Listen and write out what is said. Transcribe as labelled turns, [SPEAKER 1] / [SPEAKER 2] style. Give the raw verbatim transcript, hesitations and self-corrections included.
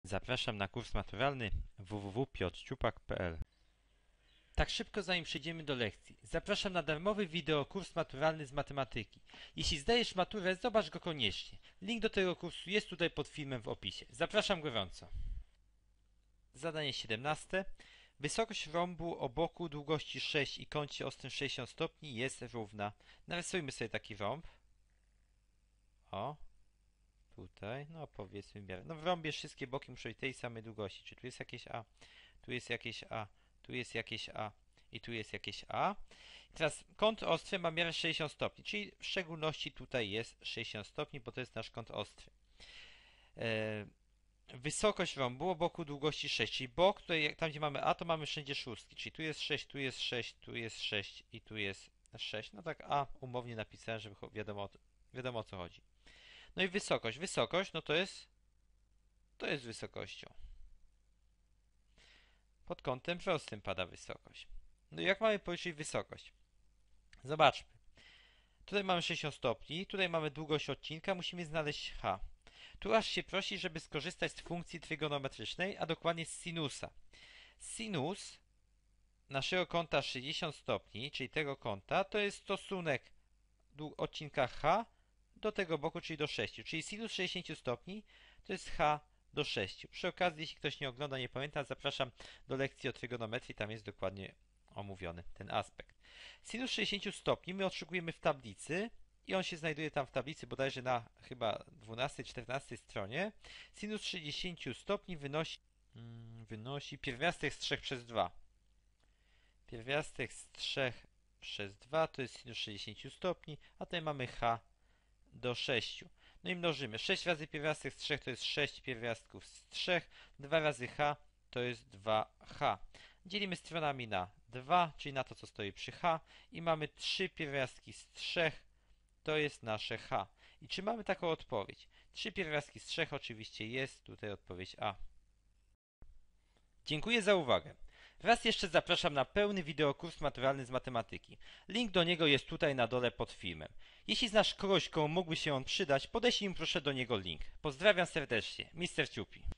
[SPEAKER 1] Zapraszam na kurs maturalny w w w kropka piotr ciupak kropka p l. Tak szybko zanim przejdziemy do lekcji, zapraszam na darmowy wideokurs maturalny z matematyki. Jeśli zdajesz maturę, zobacz go koniecznie. Link do tego kursu jest tutaj pod filmem w opisie. Zapraszam gorąco. Zadanie siedemnaste. Wysokość rąbu o boku długości sześć i kącie ostrym sześćdziesiąt stopni jest równa. Narysujmy sobie taki rąb. O. Tutaj, no powiedzmy miarę. No w rąbie wszystkie boki muszą być tej samej długości. Czy tu jest jakieś A, tu jest jakieś A, tu jest jakieś A i tu jest jakieś A. I teraz kąt ostry ma miarę sześćdziesiąt stopni, czyli w szczególności tutaj jest sześćdziesiąt stopni, bo to jest nasz kąt ostry. E, wysokość rąbu o boku długości sześć, czyli bok, tutaj tam gdzie mamy A, to mamy wszędzie szóstki, czyli tu jest sześć, tu jest sześć, tu jest sześć i tu jest sześć. No tak A umownie napisałem, żeby wiadomo, wiadomo o co chodzi. No i wysokość. Wysokość, no to jest to jest wysokością. Pod kątem prostym pada wysokość. No i jak mamy policzyć wysokość? Zobaczmy. Tutaj mamy sześćdziesiąt stopni, tutaj mamy długość odcinka, musimy znaleźć h. Tu aż się prosi, żeby skorzystać z funkcji trygonometrycznej, a dokładnie z sinusa. Sinus naszego kąta sześćdziesiąt stopni, czyli tego kąta, to jest stosunek odcinka h do tego boku, czyli do sześciu. Czyli sinus sześćdziesiąt stopni to jest h do sześciu. Przy okazji, jeśli ktoś nie ogląda, nie pamięta, zapraszam do lekcji o trygonometrii, tam jest dokładnie omówiony ten aspekt. Sinus sześćdziesiąt stopni my odszukujemy w tablicy i on się znajduje tam w tablicy bodajże na chyba dwunastej czternastej stronie. Sinus sześćdziesiąt stopni wynosi, hmm, wynosi pierwiastek z trzech przez dwa. Pierwiastek z trzech przez dwa to jest sinus sześćdziesiąt stopni, a tutaj mamy h do sześciu. No i mnożymy. sześć razy pierwiastek z trzech to jest sześć pierwiastków z trzech. dwa razy h to jest dwa h. Dzielimy stronami na dwa, czyli na to, co stoi przy h. I mamy trzy pierwiastki z trzech. To jest nasze h. I czy mamy taką odpowiedź? trzy pierwiastki z trzech oczywiście jest. Tutaj odpowiedź A. Dziękuję za uwagę. Raz jeszcze zapraszam na pełny wideokurs maturalny z matematyki. Link do niego jest tutaj na dole pod filmem. Jeśli znasz kogoś, komu mógłby się on przydać, podeślij mu proszę do niego link. Pozdrawiam serdecznie, mister Ciupi.